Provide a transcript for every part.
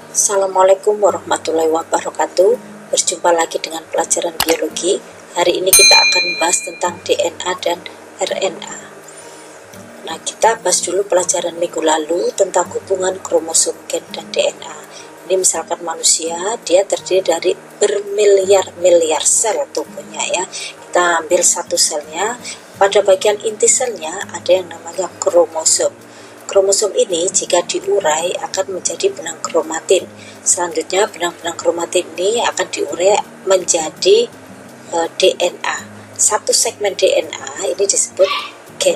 Assalamualaikum warahmatullahi wabarakatuh. Berjumpa lagi dengan pelajaran biologi. Hari ini kita akan membahas tentang DNA dan RNA. Nah, kita bahas dulu pelajaran minggu lalu tentang hubungan kromosom, gen, dan DNA. Ini misalkan manusia, dia terdiri dari bermiliar-miliar sel tubuhnya ya. Kita ambil satu selnya, pada bagian inti selnya ada yang namanya kromosom. Kromosom ini jika diurai akan menjadi benang kromatin. Selanjutnya benang-benang kromatin ini akan diurai menjadi DNA. Satu segmen DNA ini disebut gen.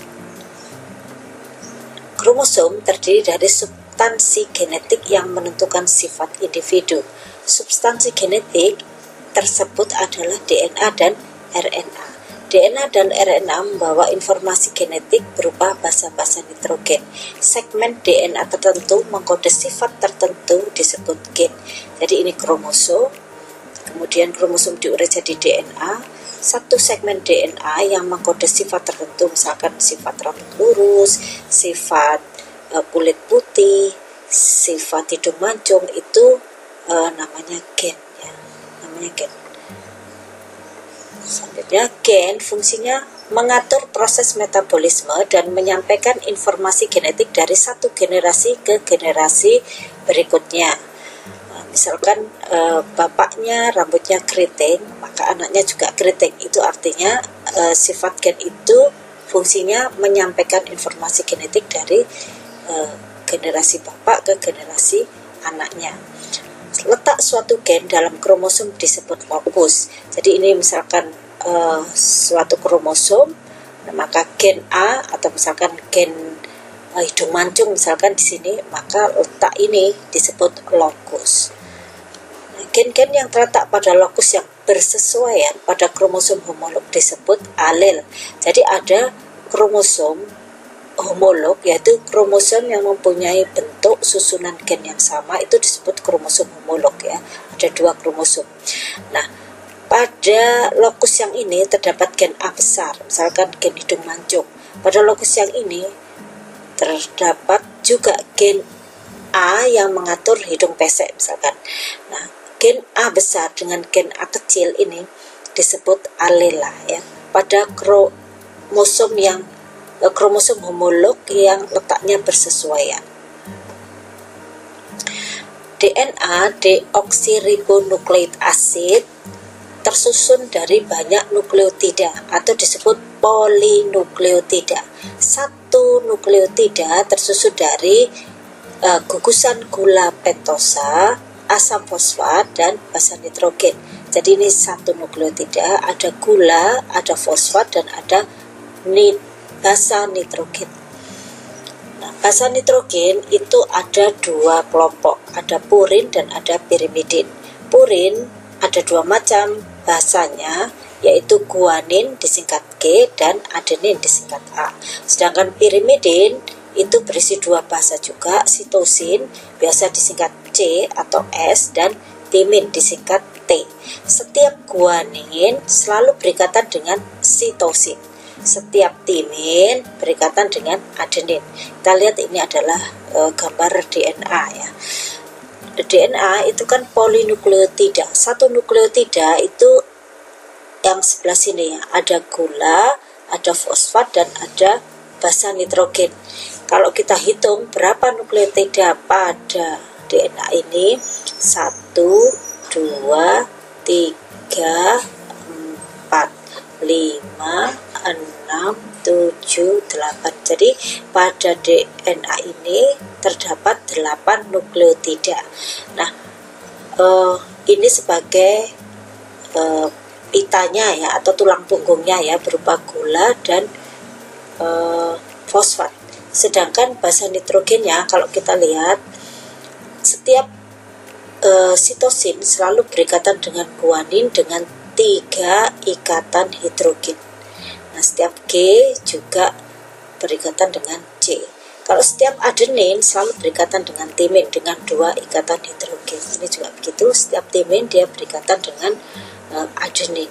Kromosom terdiri dari substansi genetik yang menentukan sifat individu. Substansi genetik tersebut adalah DNA dan RNA. DNA dan RNA membawa informasi genetik berupa basa-basa nitrogen. Segmen DNA tertentu mengkode sifat tertentu disebut gen. Jadi ini kromosom, kemudian kromosom diurai jadi DNA. Satu segmen DNA yang mengkode sifat tertentu, misalkan sifat rambut lurus, sifat kulit putih, sifat hidung mancung, itu namanya gen ya, namanya gen. Selanjutnya, gen fungsinya mengatur proses metabolisme dan menyampaikan informasi genetik dari satu generasi ke generasi berikutnya. Misalkan bapaknya rambutnya keriting, maka anaknya juga keriting. Itu artinya sifat gen itu fungsinya menyampaikan informasi genetik dari generasi bapak ke generasi anaknya. Letak suatu gen dalam kromosom disebut lokus. Jadi ini misalkan suatu kromosom, maka gen A atau misalkan gen hidung mancung misalkan di sini, maka letak ini disebut lokus. Nah, gen-gen yang terletak pada lokus yang bersesuaian pada kromosom homolog disebut alel. Jadi ada kromosom homolog, yaitu kromosom yang mempunyai bentuk susunan gen yang sama, itu disebut kromosom homolog ya. Ada dua kromosom. Nah, pada lokus yang ini terdapat gen A besar, misalkan gen hidung mancung. Pada lokus yang ini terdapat juga gen A yang mengatur hidung pesek misalkan. Nah, gen A besar dengan gen A kecil ini disebut alela ya. Pada kromosom homolog yang letaknya bersesuaian. DNA deoksiribonukleik asid tersusun dari banyak nukleotida atau disebut polinukleotida. Satu nukleotida tersusun dari gugusan gula pentosa, asam fosfat, dan basa nitrogen. Jadi ini satu nukleotida, ada gula, ada fosfat, dan ada basa nitrogen. Nah, basa nitrogen itu ada dua kelompok, ada purin dan ada pirimidin. Purin ada dua macam basanya, yaitu guanin disingkat G dan adenin disingkat A. Sedangkan pirimidin itu berisi dua basa juga, sitosin biasa disingkat C atau S dan timin disingkat T. Setiap guanin selalu berikatan dengan sitosin. Setiap timin berikatan dengan adenin. Kita lihat ini adalah gambar DNA ya. DNA itu kan polinukleotida. Satu nukleotida itu yang sebelah sini ya, ada gula, ada fosfat, dan ada basa nitrogen. Kalau kita hitung berapa nukleotida pada DNA ini, 1, 2, 3, 4, 5, 6, 7, 8. Jadi pada DNA ini terdapat 8 nukleotida. Nah, ini sebagai pitanya ya, atau tulang punggungnya ya, berupa gula dan fosfat. Sedangkan basa nitrogennya, kalau kita lihat, setiap sitosin selalu berikatan dengan guanin dengan 3 ikatan hidrogen. Nah, setiap G juga berikatan dengan C. Kalau setiap adenin selalu berikatan dengan timin dengan 2 ikatan hidrogen. Ini juga begitu, setiap timin dia berikatan dengan adenin.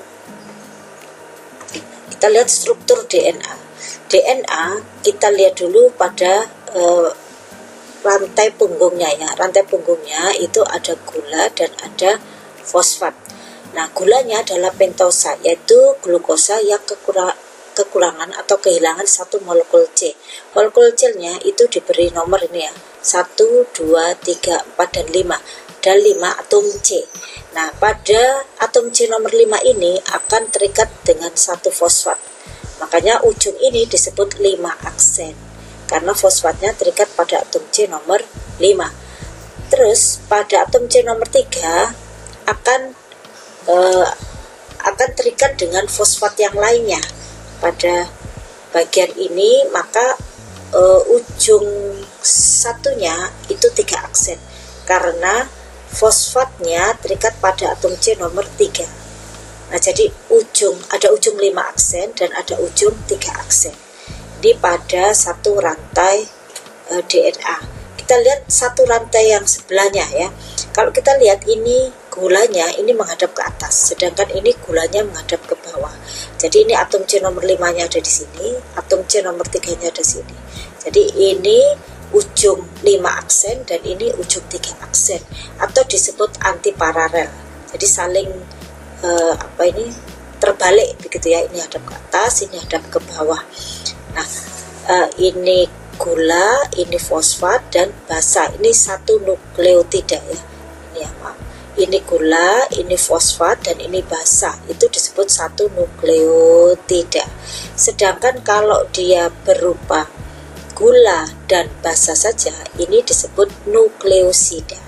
Kita lihat struktur DNA. DNA kita lihat dulu pada rantai punggungnya ya. Rantai punggungnya itu ada gula dan ada fosfat. Nah, gulanya adalah pentosa, yaitu glukosa yang kekurangan atau kehilangan satu molekul C. Molekul C-nya itu diberi nomor ini ya, 1, 2, 3, 4, dan 5. Ada 5 atom C. Nah, pada atom C nomor 5 ini akan terikat dengan satu fosfat. Makanya ujung ini disebut 5 aksen, karena fosfatnya terikat pada atom C nomor 5. Terus pada atom C nomor 3 akan terikat dengan fosfat yang lainnya pada bagian ini, maka ujung satunya itu 3 aksen karena fosfatnya terikat pada atom C nomor 3. Nah, jadi ada ujung 5 aksen dan ada ujung 3 aksen. Ini pada satu rantai DNA. Kita lihat satu rantai yang sebelahnya ya. Kalau kita lihat ini gulanya ini menghadap ke atas, sedangkan ini gulanya menghadap ke bawah. Jadi ini atom C nomor 5-nya ada di sini, atom C nomor 3-nya ada di sini. Jadi ini ujung 5 aksen dan ini ujung 3 aksen, atau disebut antiparalel. Jadi saling terbalik begitu ya. Ini hadap ke atas, ini hadap ke bawah. Nah, ini gula, ini fosfat dan basa. Ini satu nukleotida ya. Ini ya, maaf. Ini gula, ini fosfat dan ini basa. Itu disebut satu nukleotida. Sedangkan kalau dia berupa gula dan basa saja, ini disebut nukleosida.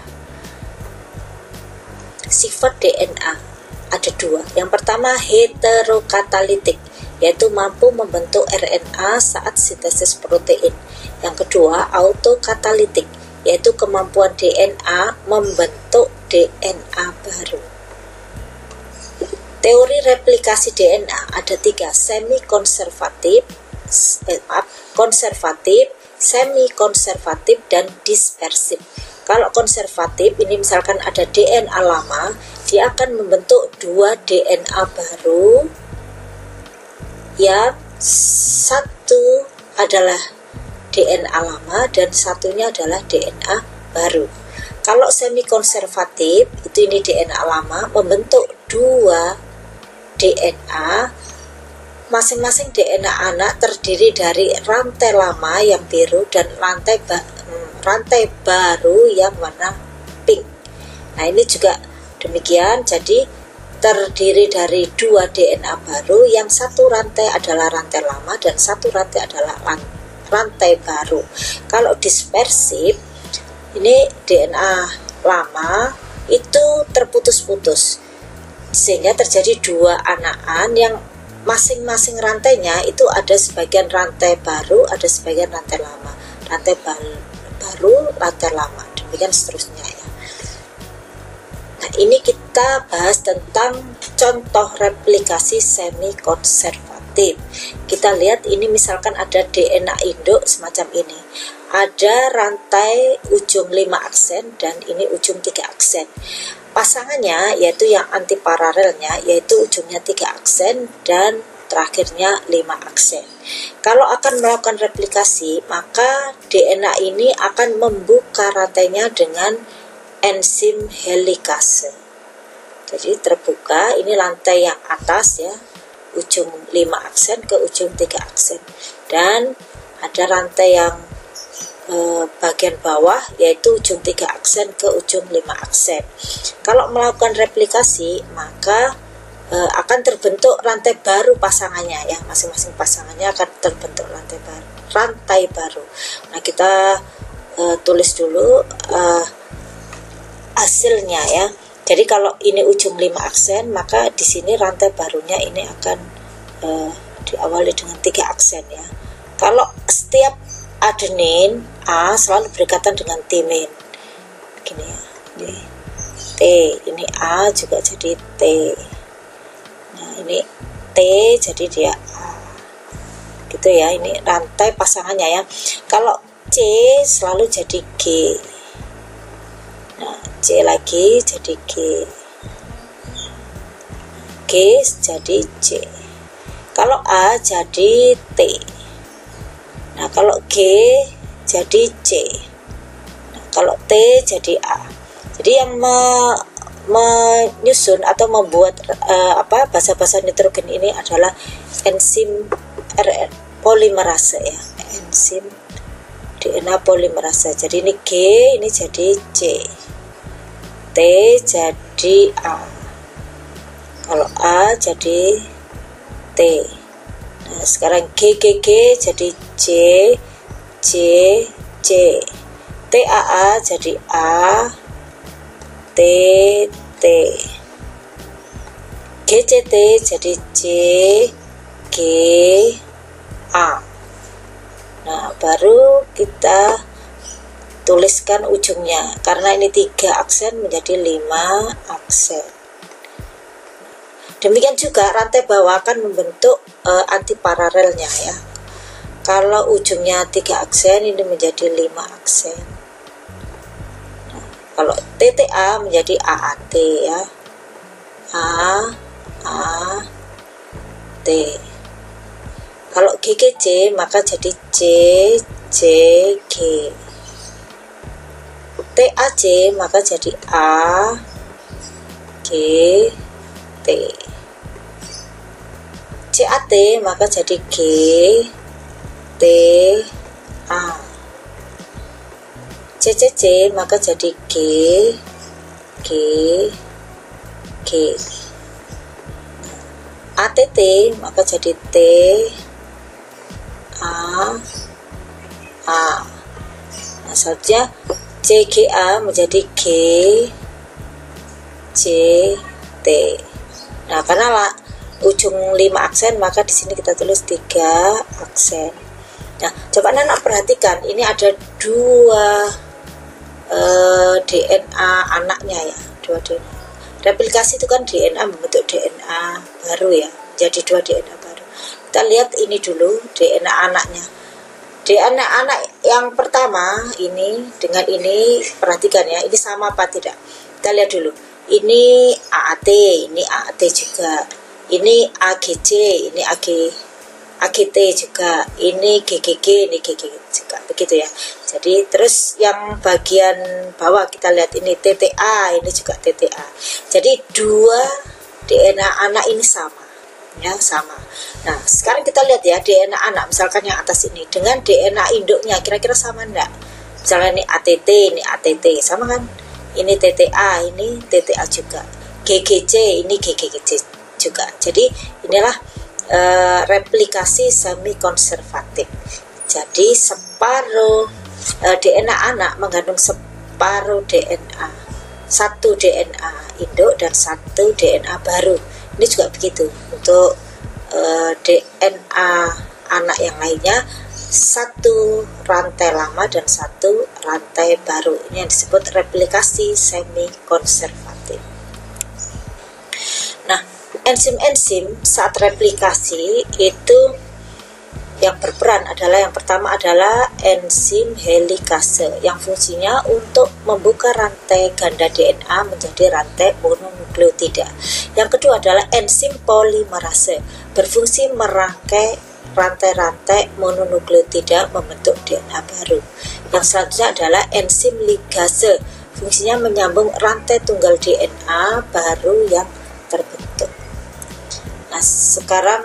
Sifat DNA ada 2. Yang pertama heterokatalitik, yaitu mampu membentuk RNA saat sintesis protein. Yang kedua autokatalitik, yaitu kemampuan DNA membentuk DNA baru. Teori replikasi DNA ada 3, konservatif, semi-konservatif, dan dispersif. Kalau konservatif, ini misalkan ada DNA lama, dia akan membentuk 2 DNA baru, yang satu adalah DNA lama dan satunya adalah DNA baru. Kalau semi konservatif, itu ini DNA lama membentuk 2 DNA, masing-masing DNA anak terdiri dari rantai lama yang biru dan rantai baru yang warna pink. Nah, ini juga demikian, jadi terdiri dari 2 DNA baru, yang satu rantai adalah rantai lama dan satu rantai adalah rantai baru. Kalau dispersif, ini DNA lama itu terputus-putus sehingga terjadi 2 anakan yang masing-masing rantainya itu ada sebagian rantai baru, ada sebagian rantai lama, rantai baru, rantai lama, demikian seterusnya ya. Nah, ini kita bahas tentang contoh replikasi semi konservatif. Kita lihat ini misalkan ada DNA induk semacam ini. Ada rantai ujung 5 aksen dan ini ujung 3 aksen. Pasangannya yaitu yang antiparalelnya yaitu ujungnya 3 aksen dan terakhirnya 5 aksen. Kalau akan melakukan replikasi, maka DNA ini akan membuka rantainya dengan enzim helikase. Jadi terbuka, ini lantai yang atas ya, ujung 5 aksen ke ujung 3 aksen. Dan ada rantai yang bagian bawah yaitu ujung 3 aksen ke ujung 5 aksen. Kalau melakukan replikasi, maka akan terbentuk rantai baru pasangannya ya, masing-masing pasangannya akan terbentuk rantai baru. Nah, kita tulis dulu hasilnya ya. Jadi kalau ini ujung 5 aksen, maka di sini rantai barunya ini akan diawali dengan 3 aksen ya. Kalau setiap adenin A selalu berikatan dengan timin. Begini ya. Ini T, ini A juga jadi T. Nah, ini T jadi dia A. Gitu ya, ini rantai pasangannya ya. Kalau C selalu jadi G. Nah, C lagi jadi G. G jadi C. Kalau A jadi T. Nah, kalau G jadi C. Kalau T jadi A. Jadi yang menyusun atau membuat basa-basa nitrogen ini adalah enzim polimerase ya, enzim DNA polimerase. Jadi ini G, ini jadi C, T jadi A, kalau A jadi T. Nah sekarang G jadi J, J, TAA jadi A, T, T, GCT jadi J, G, A. Nah baru kita tuliskan ujungnya, karena ini 3 aksen menjadi 5 aksen. Demikian juga rantai bawah akan membentuk antiparalelnya ya. Kalau ujungnya 3 aksen, ini menjadi 5 aksen. Nah, kalau TTA menjadi AAT ya, A, T. Kalau GGC maka jadi C, G. TAC maka jadi A, G, T. CAT maka jadi G, T, A. CCC maka jadi G, ATT maka jadi T, A. Nah selanjutnya CGA menjadi G, C, T. Nah karena ujung 5 aksen maka di sini kita tulis 3 aksen. Nah coba anak perhatikan, ini ada 2 DNA anaknya ya, 2 DNA. Replikasi itu kan DNA membentuk DNA baru ya, jadi 2 DNA baru. Kita lihat ini dulu DNA anaknya. DNA anak yang pertama ini dengan ini, perhatikan ya, ini sama apa tidak. Kita lihat dulu, ini AAT, ini AAT juga, ini AGC, ini AGT juga, ini GGG, ini GGG juga, begitu ya. Jadi terus yang bagian bawah kita lihat ini TTA, ini juga TTA. Jadi 2 DNA anak ini sama ya, sama. Nah sekarang kita lihat ya DNA anak, misalkan yang atas ini dengan DNA induknya kira-kira sama enggak? Misalnya ini ATT, ini ATT, sama kan? Ini TTA, ini TTA juga, GGC, ini GGC juga. Jadi inilah replikasi semi konservatif. Jadi separuh DNA anak mengandung separuh DNA, 1 DNA induk dan 1 DNA baru. Ini juga begitu untuk DNA anak yang lainnya, 1 rantai lama dan 1 rantai baru. Ini yang disebut replikasi semi konservatif. Nah enzim-enzim saat replikasi itu yang berperan adalah, yang pertama adalah enzim helikase yang fungsinya untuk membuka rantai ganda DNA menjadi rantai mononukleotida. Yang kedua adalah enzim polimerase, berfungsi merangkai rantai-rantai mononukleotida membentuk DNA baru. Yang selanjutnya adalah enzim ligase, fungsinya menyambung rantai tunggal DNA baru yang terbentuk. Nah sekarang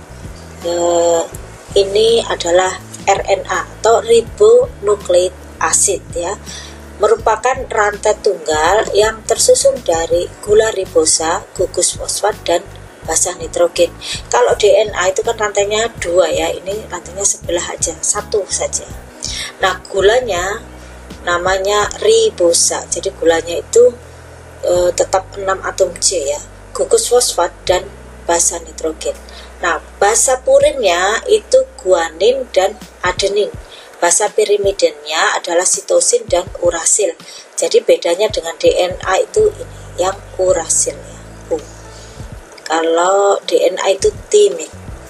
ini adalah RNA atau ribonucleic acid ya, merupakan rantai tunggal yang tersusun dari gula ribosa, gugus fosfat dan basa nitrogen. Kalau DNA itu kan rantainya 2 ya, ini rantainya sebelah aja, 1 saja. Nah gulanya namanya ribosa, jadi gulanya itu tetap 6 atom C ya, gugus fosfat dan basa nitrogen. Nah, basa purinnya itu guanin dan adenin. Basa pirimidinnya adalah sitosin dan urasil. Jadi bedanya dengan DNA itu ini, yang urasil ya, U. Kalau DNA itu timin.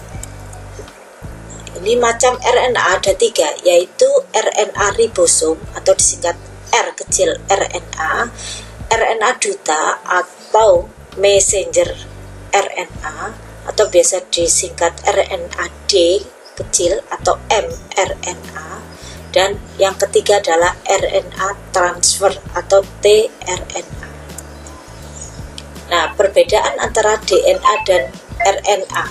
Nah, ini macam RNA ada 3, yaitu RNA ribosom atau disingkat R kecil RNA, RNA duta atau messenger RNA, atau biasa disingkat RNA-D kecil atau mRNA, dan yang ketiga adalah RNA transfer atau tRNA. Nah, perbedaan antara DNA dan RNA.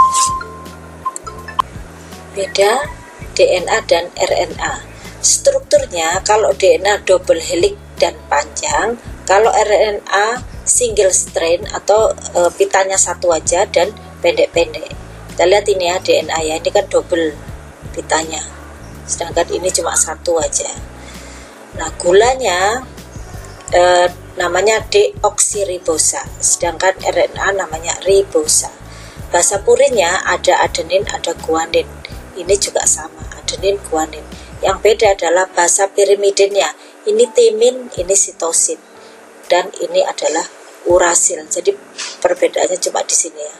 Beda DNA dan RNA. Strukturnya kalau DNA double helix dan panjang, kalau RNA single strain atau pitanya satu aja dan pendek-pendek. Kita lihat ini ya DNA ya, ini kan double pitanya, sedangkan ini cuma satu aja. Nah, gulanya namanya deoksiribosa, sedangkan RNA namanya ribosa. Basa purinnya ada adenin, ada guanin. Ini juga sama, adenin, guanin. Yang beda adalah basa pirimidinnya. Ini timin, ini sitosin, dan ini adalah urasil. Jadi perbedaannya cuma di sini ya.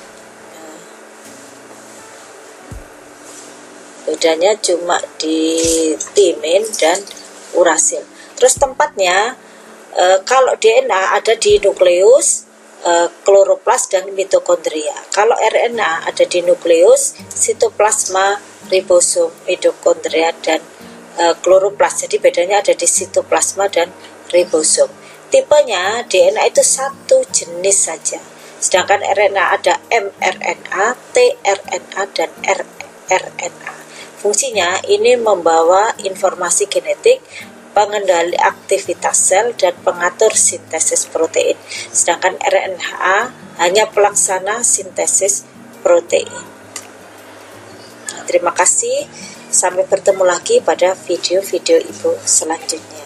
Bedanya cuma di timin dan urasil. Terus tempatnya kalau DNA ada di nukleus, kloroplas dan mitokondria. Kalau RNA ada di nukleus, sitoplasma, ribosom, mitokondria dan kloroplas. Jadi bedanya ada di sitoplasma dan ribosom. Tipenya DNA itu satu jenis saja. Sedangkan RNA ada mRNA, tRNA dan rRNA. Fungsinya ini membawa informasi genetik, pengendali aktivitas sel dan pengatur sintesis protein. Sedangkan RNA hanya pelaksana sintesis protein. Nah, terima kasih. Sampai bertemu lagi pada video-video Ibu selanjutnya.